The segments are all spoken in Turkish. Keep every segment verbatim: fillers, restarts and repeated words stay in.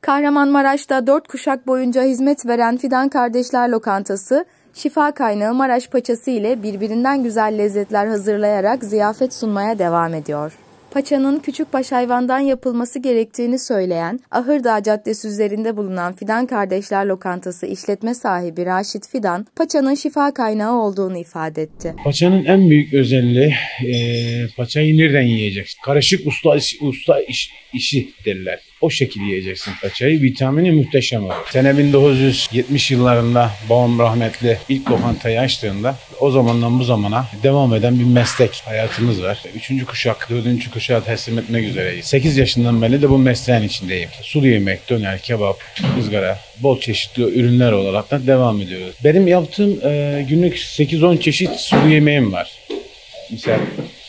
Kahramanmaraş'ta dört kuşak boyunca hizmet veren Fidan Kardeşler Lokantası, şifa kaynağı Maraş paçası ile birbirinden güzel lezzetler hazırlayarak ziyafet sunmaya devam ediyor. Paçanın küçükbaş hayvandan yapılması gerektiğini söyleyen, Ahırdağ Caddesi üzerinde bulunan Fidan Kardeşler Lokantası işletme sahibi Raşit Fidan, paçanın şifa kaynağı olduğunu ifade etti. Paçanın en büyük özelliği e, paçayı nereden yiyeceksin? Karışık usta, usta iş, işi derler. O şekilde yiyeceksin paçayı. Vitamini muhteşem olur. Sene bin dokuz yüz yetmiş yıllarında babam rahmetli ilk lokantayı açtığında o zamandan bu zamana devam eden bir meslek hayatımız var. Üçüncü kuşak, dördüncü kuşağı teslim etmek üzereyiz. sekiz yaşından beri de bu mesleğin içindeyim. Sulu yemek, döner, kebap, ızgara, bol çeşitli ürünler olarak da devam ediyoruz. Benim yaptığım e, günlük sekiz on çeşit sulu yemeğim var. Mesela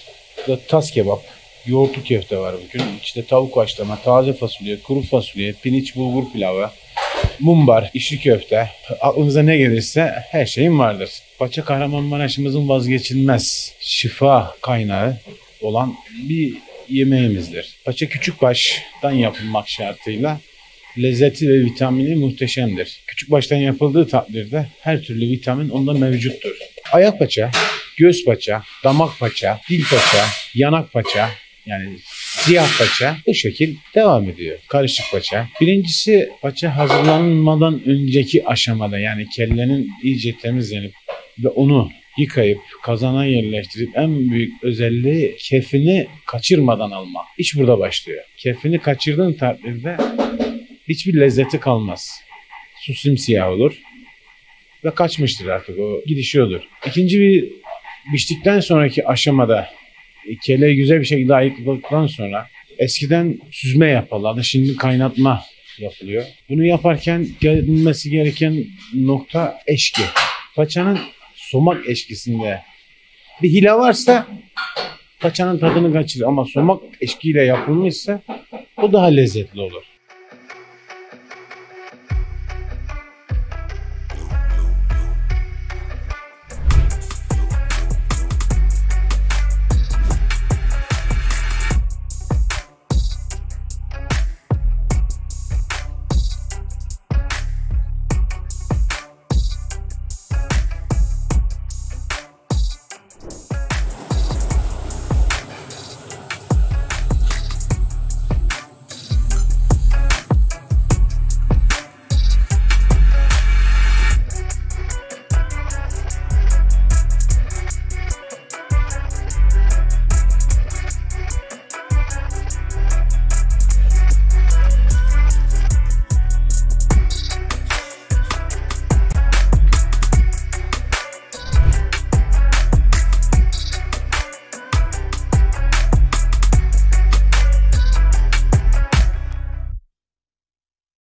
tas kebap, yoğurtlu köfte var bugün. İşte tavuk haşlama, taze fasulye, kuru fasulye, pirinç bulgur pilavı, mumbar, içli köfte. Aklınıza ne gelirse her şeyim vardır. Paça Kahramanmaraş'ımızın vazgeçilmez şifa kaynağı olan bir yemeğimizdir. Paça küçükbaştan yapılmak şartıyla lezzeti ve vitamini muhteşemdir. Küçükbaştan yapıldığı takdirde her türlü vitamin onda mevcuttur. Ayak paça, göğüs paça, damak paça, dil paça, yanak paça, yani siyah paça bu şekil devam ediyor. Karışık paça. Birincisi paça hazırlanmadan önceki aşamada, yani kellenin iyice temizlenip ve onu yıkayıp kazana yerleştirip en büyük özelliği kefini kaçırmadan almak. İş burada başlıyor. Kefini kaçırdığın takdirde hiçbir lezzeti kalmaz. Su simsiyah olur ve kaçmıştır artık, o gidişiyordur. İkinci bir piştikten sonraki aşamada keleyi güzel bir şekilde ayıkladıktan sonra eskiden süzme yaparlardı, şimdi kaynatma yapılıyor. Bunu yaparken gelinmesi gereken nokta eşki. Paçanın somak eşkisinde bir hile varsa paçanın tadını kaçırır ama somak eşkiyle yapılmışsa o daha lezzetli olur.